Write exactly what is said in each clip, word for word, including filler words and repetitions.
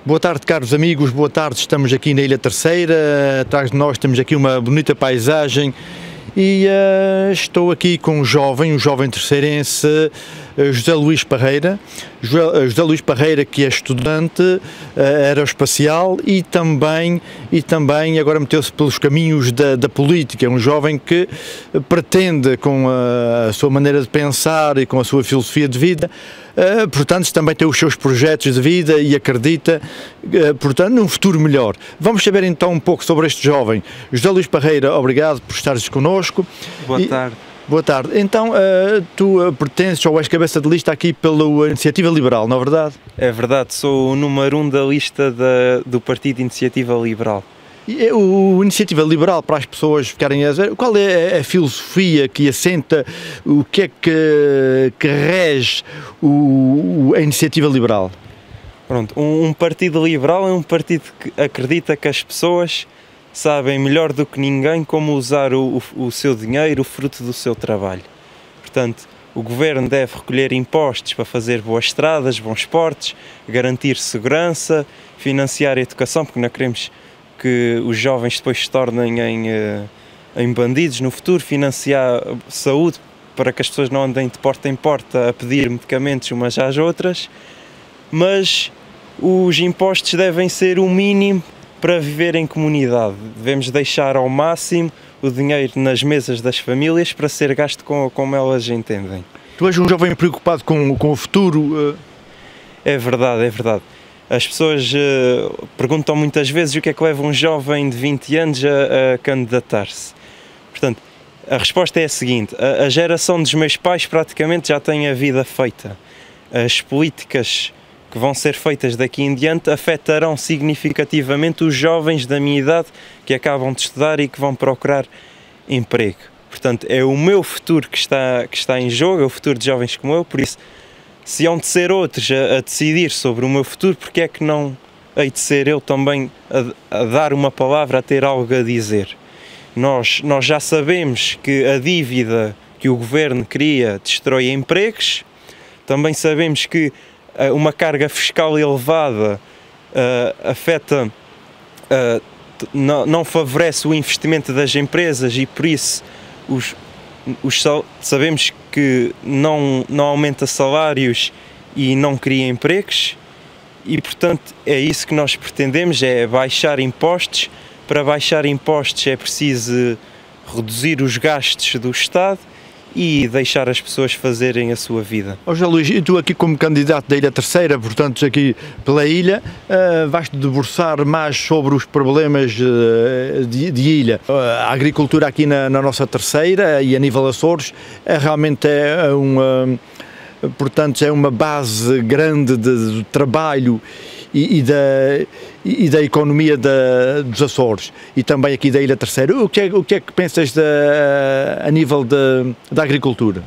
Boa tarde, caros amigos, boa tarde, estamos aqui na Ilha Terceira, atrás de nós temos aqui uma bonita paisagem e uh, estou aqui com um jovem, um jovem terceirense, uh, José Luís Parreira, José, uh, José Luís Parreira, que é estudante uh, aeroespacial e também, e também agora meteu-se pelos caminhos da, da política, é um jovem que pretende, com a, a sua maneira de pensar e com a sua filosofia de vida, Uh, portanto, também tem os seus projetos de vida e acredita, uh, portanto, num futuro melhor. Vamos saber então um pouco sobre este jovem. José Luís Parreira, obrigado por estares connosco. Boa e, tarde. Boa tarde. Então, uh, tu uh, pertences ou és cabeça de lista aqui pela Iniciativa Liberal, não é verdade? É verdade, sou o número um da lista da, do Partido Iniciativa Liberal. E o Iniciativa Liberal, para as pessoas ficarem a ver, qual é a filosofia que assenta, o que é que, que rege o, a Iniciativa Liberal? Pronto, um, um partido liberal é um partido que acredita que as pessoas sabem melhor do que ninguém como usar o, o, o seu dinheiro, o fruto do seu trabalho. Portanto, o governo deve recolher impostos para fazer boas estradas, bons portos, garantir segurança, financiar a educação, porque não queremos que os jovens depois se tornem em, em bandidos no futuro, financiar saúde para que as pessoas não andem de porta em porta a pedir medicamentos umas às outras, mas os impostos devem ser o mínimo para viver em comunidade. Devemos deixar ao máximo o dinheiro nas mesas das famílias para ser gasto com, como elas entendem. Tu és um jovem preocupado com, com o futuro? É verdade, é verdade. As pessoas uh, perguntam muitas vezes o que é que leva um jovem de vinte anos a, a candidatar-se. Portanto, a resposta é a seguinte: a, a geração dos meus pais praticamente já tem a vida feita. As políticas que vão ser feitas daqui em diante afetarão significativamente os jovens da minha idade que acabam de estudar e que vão procurar emprego. Portanto, é o meu futuro que está, que está em jogo, é o futuro de jovens como eu, por isso, se hão de ser outros a, a decidir sobre o meu futuro, porque é que não hei de ser eu também a, a dar uma palavra, a ter algo a dizer? Nós, nós já sabemos que a dívida que o governo cria destrói empregos, também sabemos que uh, uma carga fiscal elevada uh, afeta, uh, não, não favorece o investimento das empresas e por isso os Os, sabemos que não, não aumenta salários e não cria empregos e, portanto, é isso que nós pretendemos, é baixar impostos. Para baixar impostos é preciso reduzir os gastos do Estado e deixar as pessoas fazerem a sua vida. Oh, José Luís, e tu aqui como candidato da Ilha Terceira, portanto aqui pela ilha, uh, vais-te debruçar mais sobre os problemas uh, de, de ilha. Uh, a agricultura aqui na, na nossa Terceira e a nível Açores é, realmente é uma, portanto, é uma base grande de, de trabalho e, e, da, e da economia da, dos Açores e também aqui da Ilha Terceira. O que é, o que, é que pensas da, a nível de, da agricultura?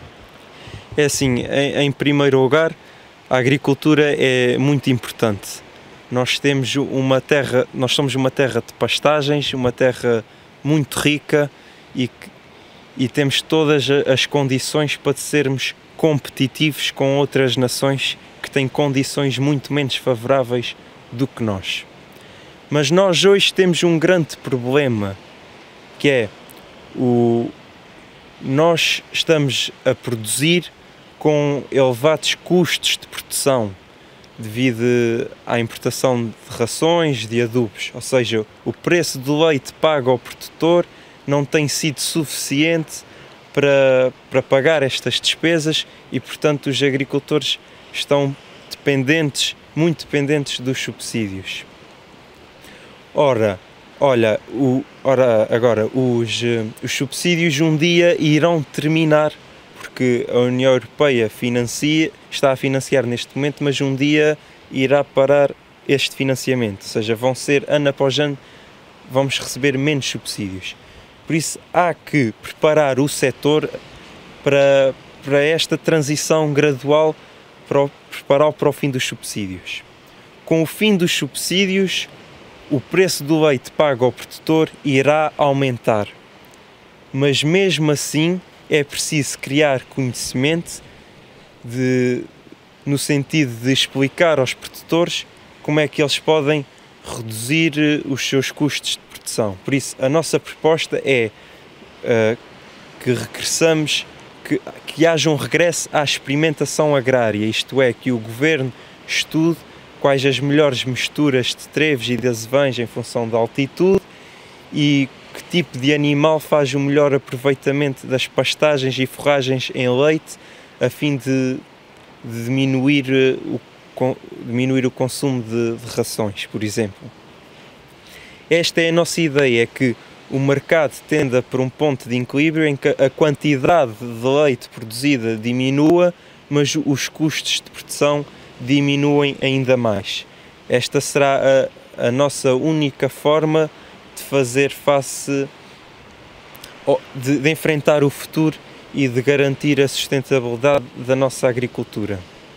É assim, em, em primeiro lugar, a agricultura é muito importante. Nós temos uma terra, nós somos uma terra de pastagens, uma terra muito rica e, e temos todas as condições para sermos competitivos com outras nações que têm condições muito menos favoráveis do que nós. Mas nós hoje temos um grande problema, que é o nós estamos a produzir com elevados custos de produção devido à importação de rações, de adubos, ou seja, o preço do leite pago ao produtor não tem sido suficiente para, para pagar estas despesas e, portanto, os agricultores estão dependentes, muito dependentes dos subsídios. Ora, olha, o, ora agora, os, os subsídios um dia irão terminar, porque a União Europeia financia, está a financiar neste momento, mas um dia irá parar este financiamento, ou seja, vão ser, ano após ano, vamos receber menos subsídios. Por isso, há que preparar o setor para, para esta transição gradual, para o, preparar para o fim dos subsídios. Com o fim dos subsídios, o preço do leite pago ao produtor irá aumentar. Mas mesmo assim, é preciso criar conhecimento de, no sentido de explicar aos produtores como é que eles podem reduzir os seus custos de produção. Por isso, a nossa proposta é uh, que regressamos, que, que haja um regresso à experimentação agrária, isto é, que o Governo estude quais as melhores misturas de trevos e de azevães em função da altitude e que tipo de animal faz o melhor aproveitamento das pastagens e forragens em leite a fim de, de diminuir, o, diminuir o consumo de, de rações, por exemplo. Esta é a nossa ideia, é que o mercado tenda para um ponto de equilíbrio em que a quantidade de leite produzida diminua, mas os custos de produção diminuem ainda mais. Esta será a, a nossa única forma de fazer face, de, de enfrentar o futuro e de garantir a sustentabilidade da nossa agricultura.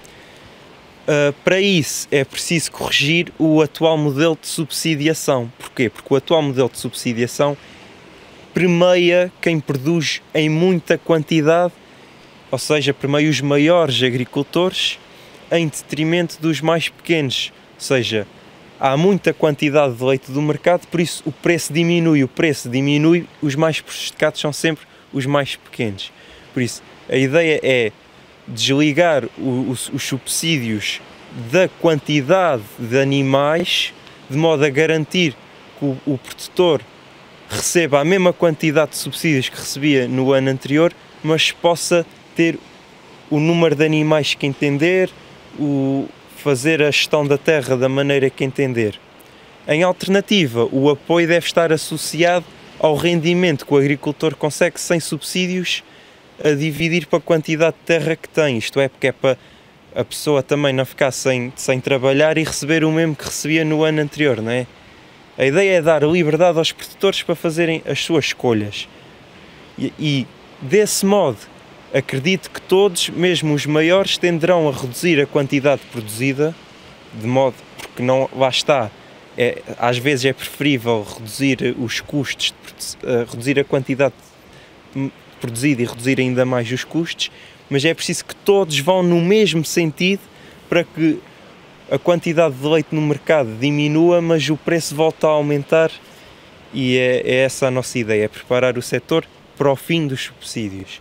Uh, para isso é preciso corrigir o atual modelo de subsidiação. Porquê? Porque o atual modelo de subsidiação premia quem produz em muita quantidade, ou seja, premia os maiores agricultores em detrimento dos mais pequenos. Ou seja, há muita quantidade de leite do mercado, por isso o preço diminui, o preço diminui, os mais prejudicados são sempre os mais pequenos. Por isso, a ideia é desligar o, os, os subsídios da quantidade de animais, de modo a garantir que o, o produtor receba a mesma quantidade de subsídios que recebia no ano anterior, mas possa ter o número de animais que entender, o, fazer a gestão da terra da maneira que entender. Em alternativa, o apoio deve estar associado ao rendimento que o agricultor consegue sem subsídios a dividir para a quantidade de terra que tem, isto é, porque é para a pessoa também não ficar sem, sem trabalhar e receber o mesmo que recebia no ano anterior, não é? A ideia é dar liberdade aos produtores para fazerem as suas escolhas e, e desse modo, acredito que todos, mesmo os maiores, tenderão a reduzir a quantidade produzida, de modo, porque não, lá está, é, às vezes é preferível reduzir os custos, uh, reduzir a quantidade produzida e reduzir ainda mais os custos, mas é preciso que todos vão no mesmo sentido para que a quantidade de leite no mercado diminua, mas o preço volta a aumentar e é, é essa a nossa ideia, é preparar o setor para o fim dos subsídios.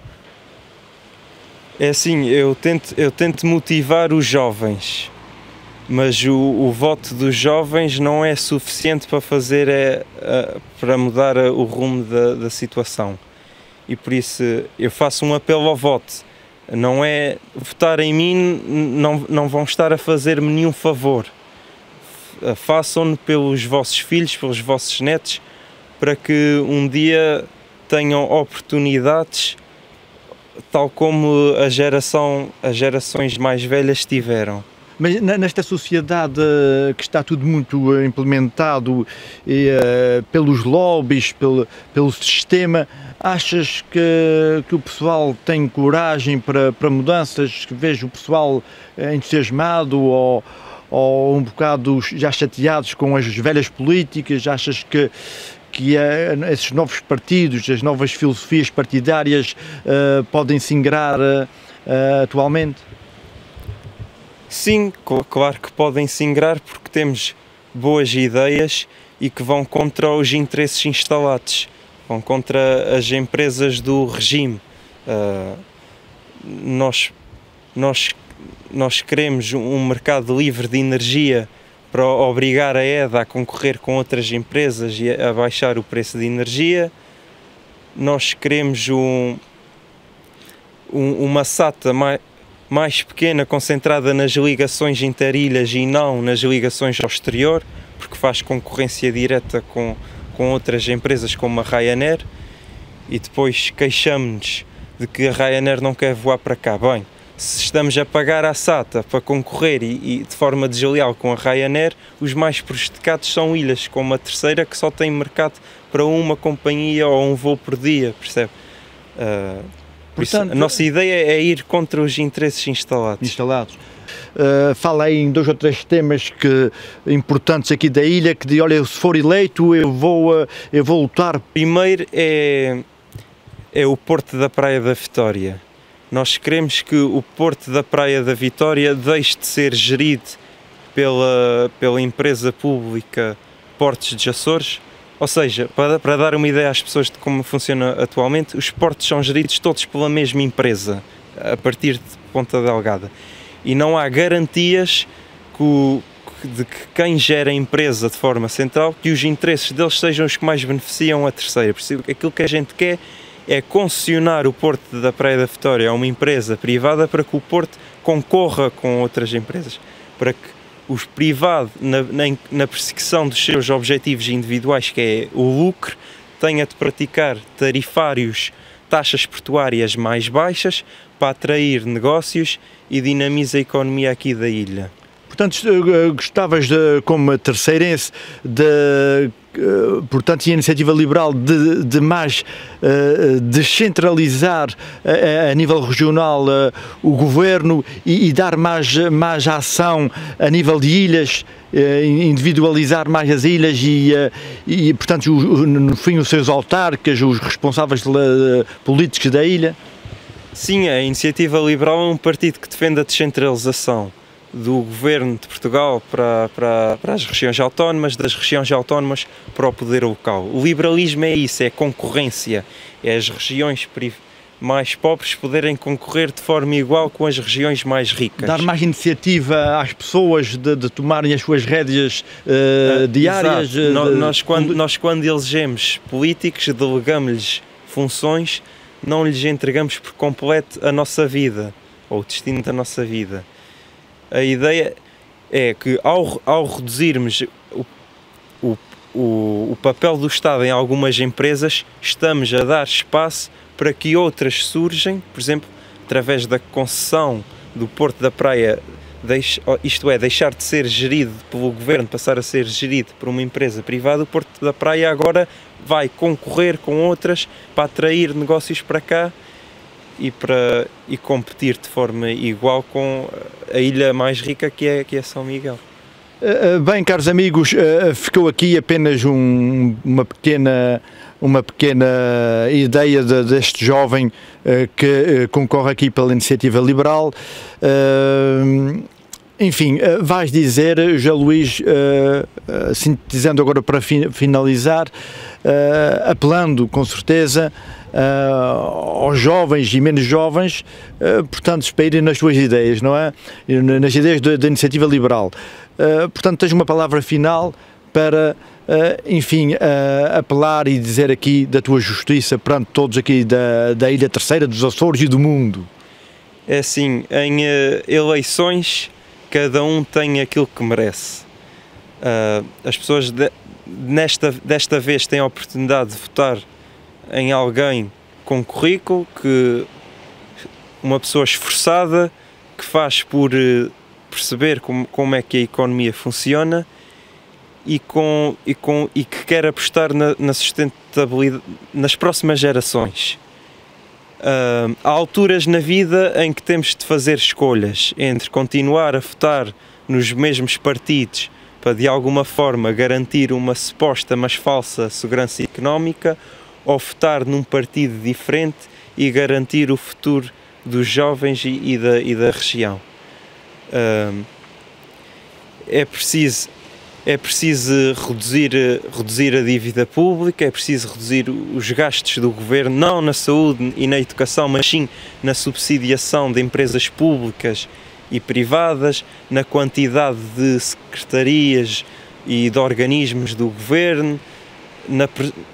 É assim, eu tento, eu tento motivar os jovens, mas o, o voto dos jovens não é suficiente para fazer, é, é, para mudar o rumo da, da situação. E por isso eu faço um apelo ao voto. Não é votar em mim, não, não vão estar a fazer-me nenhum favor. Façam-no pelos vossos filhos, pelos vossos netos, para que um dia tenham oportunidades tal como a geração, as gerações mais velhas tiveram. Mas nesta sociedade que está tudo muito implementado e, uh, pelos lobbies, pelo, pelo sistema, achas que, que o pessoal tem coragem para, para mudanças? Que vejo o pessoal entusiasmado ou, ou um bocado já chateados com as velhas políticas? Achas que, que uh, esses novos partidos, as novas filosofias partidárias uh, podem se ingrar uh, uh, atualmente? Sim, claro que podem se ingrar porque temos boas ideias e que vão contra os interesses instalados, vão contra as empresas do regime. Uh, nós, nós, nós queremos um mercado livre de energia para obrigar a E D A a concorrer com outras empresas e a baixar o preço de energia. Nós queremos um, um, uma S A T A mais mais pequena, concentrada nas ligações interilhas e não nas ligações ao exterior, porque faz concorrência direta com, com outras empresas como a Ryanair, e depois queixamos-nos de que a Ryanair não quer voar para cá. Bem, se estamos a pagar à S A T A para concorrer e, e de forma desleal com a Ryanair, os mais prejudicados são ilhas como a Terceira, que só tem mercado para uma companhia ou um voo por dia, percebe? Uh, Portanto, isso, a nossa ideia é ir contra os interesses instalados. instalados. Uh, fala aí em dois ou três temas que, importantes aqui da ilha, que diz, olha, se for eleito eu vou, uh, eu vou lutar. Primeiro é, é o Porto da Praia da Vitória. Nós queremos que o Porto da Praia da Vitória deixe de ser gerido pela, pela empresa pública Portos de Açores. Ou seja, para, para dar uma ideia às pessoas de como funciona atualmente, os portos são geridos todos pela mesma empresa, a partir de Ponta Delgada. E não há garantias que o, de que quem gera a empresa de forma central, que os interesses deles sejam os que mais beneficiam a terceira. Por isso, aquilo que a gente quer é concessionar o Porto da Praia da Vitória a uma empresa privada para que o Porto concorra com outras empresas, para que os privados, na, na, na perseguição dos seus objetivos individuais, que é o lucro, tenha de praticar tarifários, taxas portuárias mais baixas para atrair negócios e dinamiza a economia aqui da ilha. Portanto, gostavas, de, como terceirense, de, portanto, e a iniciativa liberal, de, de mais uh, descentralizar uh, a nível regional uh, o governo e, e dar mais, mais ação a nível de ilhas, uh, individualizar mais as ilhas e, uh, e portanto, o, no fim, os seus autarcas, os responsáveis de, uh, políticos da ilha? Sim, a iniciativa liberal é um partido que defende a descentralização do governo de Portugal para, para, para as regiões autónomas, das regiões autónomas para o poder local. O liberalismo é isso, é concorrência, é as regiões mais pobres poderem concorrer de forma igual com as regiões mais ricas. Dar mais iniciativa às pessoas de, de tomarem as suas rédeas uh, diárias. De... Nós, quando, de... nós quando elegemos políticos, delegamos-lhes funções, não lhes entregamos por completo a nossa vida, ou o destino da nossa vida. A ideia é que ao, ao reduzirmos o, o, o, o papel do Estado em algumas empresas, estamos a dar espaço para que outras surgem, por exemplo, através da concessão do Porto da Praia, deixe, isto é, deixar de ser gerido pelo governo, passar a ser gerido por uma empresa privada. O Porto da Praia agora vai concorrer com outras para atrair negócios para cá e para e competir de forma igual com a ilha mais rica, que é, que é São Miguel. Bem, caros amigos, ficou aqui apenas um, uma, pequena, uma pequena ideia de, deste jovem que concorre aqui pela iniciativa liberal. Enfim, vais dizer, José Luís, sintetizando agora para finalizar, apelando com certeza Uh, aos jovens e menos jovens, uh, portanto, para irem nas suas ideias, não é? Nas ideias da, da iniciativa liberal. Uh, portanto, tens uma palavra final para, uh, enfim, uh, apelar e dizer aqui da tua justiça perante todos aqui da, da Ilha Terceira, dos Açores e do mundo. É assim, em uh, eleições, cada um tem aquilo que merece. Uh, as pessoas de, nesta, desta vez têm a oportunidade de votar em alguém com currículo, que uma pessoa esforçada, que faz por perceber como, como é que a economia funciona e, com, e, com, e que quer apostar na, na sustentabilidade nas próximas gerações. Uh, há alturas na vida em que temos de fazer escolhas entre continuar a votar nos mesmos partidos para de alguma forma garantir uma suposta mas falsa segurança económica, ou votar num partido diferente e garantir o futuro dos jovens e, e, da, e da região. Uh, é preciso, é preciso reduzir, reduzir a dívida pública, é preciso reduzir os gastos do governo, não na saúde e na educação, mas sim na subsidiação de empresas públicas e privadas, na quantidade de secretarias e de organismos do governo, na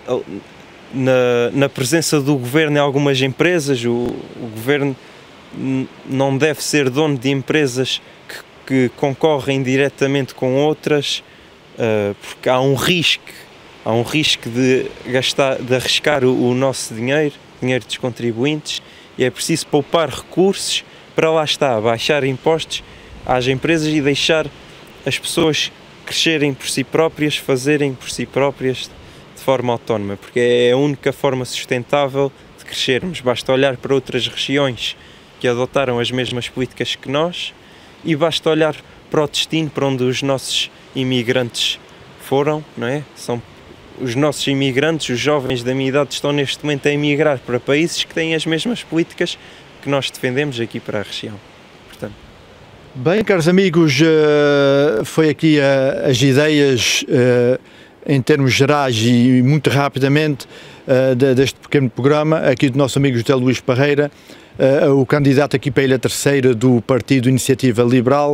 Na, na presença do governo em algumas empresas. O, o governo não deve ser dono de empresas que, que concorrem diretamente com outras, uh, porque há um risco, há um risco de, gastar, de arriscar o, o nosso dinheiro, dinheiro dos contribuintes, e é preciso poupar recursos para lá estar, baixar impostos às empresas e deixar as pessoas crescerem por si próprias, fazerem por si próprias de forma autónoma, porque é a única forma sustentável de crescermos. Basta olhar para outras regiões que adotaram as mesmas políticas que nós e basta olhar para o destino para onde os nossos imigrantes foram, não é? São os nossos imigrantes, os jovens da minha idade estão neste momento a emigrar para países que têm as mesmas políticas que nós defendemos aqui para a região. Portanto, Bem, caros amigos, foi aqui as ideias em termos gerais e muito rapidamente deste pequeno programa aqui do nosso amigo José Luís Parreira, o candidato aqui para a Ilha Terceira do Partido Iniciativa Liberal,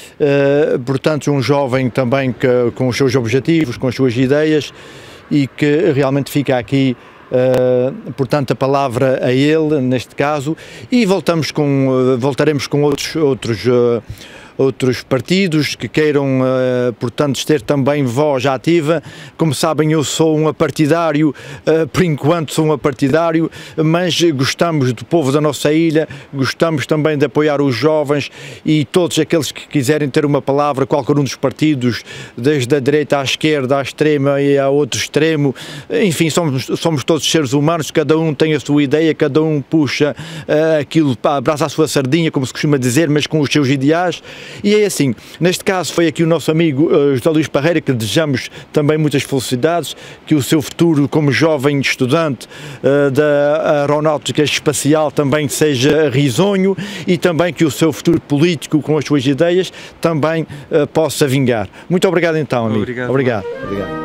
portanto um jovem também que, com os seus objetivos, com as suas ideias, e que realmente fica aqui Uh, portanto a palavra a ele neste caso, e voltamos com, uh, voltaremos com outros, outros, uh, outros partidos que queiram uh, portanto ter também voz ativa. Como sabem, eu sou um apartidário, uh, por enquanto sou um apartidário, mas gostamos do povo da nossa ilha, gostamos também de apoiar os jovens e todos aqueles que quiserem ter uma palavra, qualquer um dos partidos, desde a direita à esquerda, à extrema e ao outro extremo, enfim, somos, somos todos seres humanos, cada um tem a sua ideia, cada um puxa uh, aquilo, abraça a sua sardinha, como se costuma dizer, mas com os seus ideais. E é assim, neste caso foi aqui o nosso amigo uh, José Luís Parreira, que desejamos também muitas felicidades, que o seu futuro como jovem estudante uh, da aeronáutica espacial também seja risonho, e também que o seu futuro político com as suas ideias também uh, possa vingar. Muito obrigado então, amigo. Obrigado. Obrigado. Obrigado.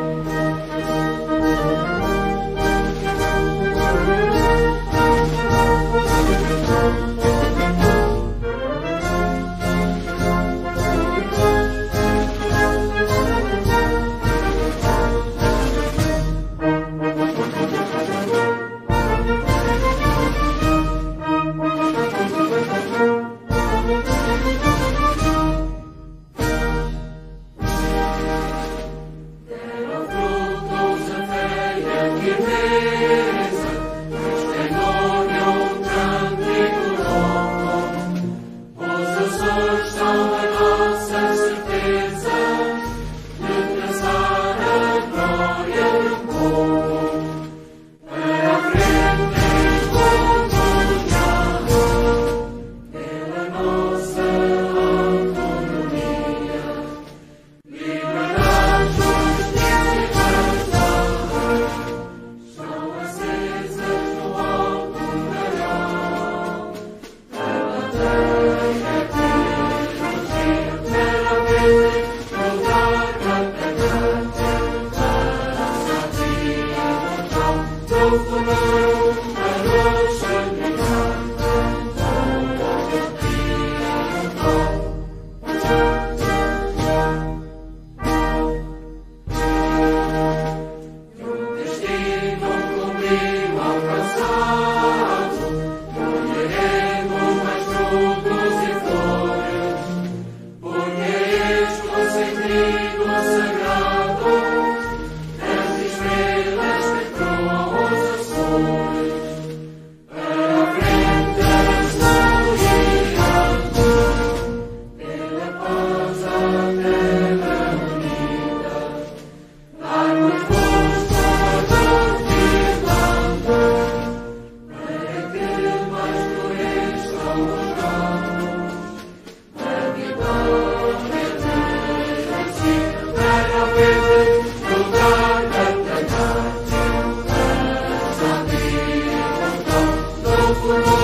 For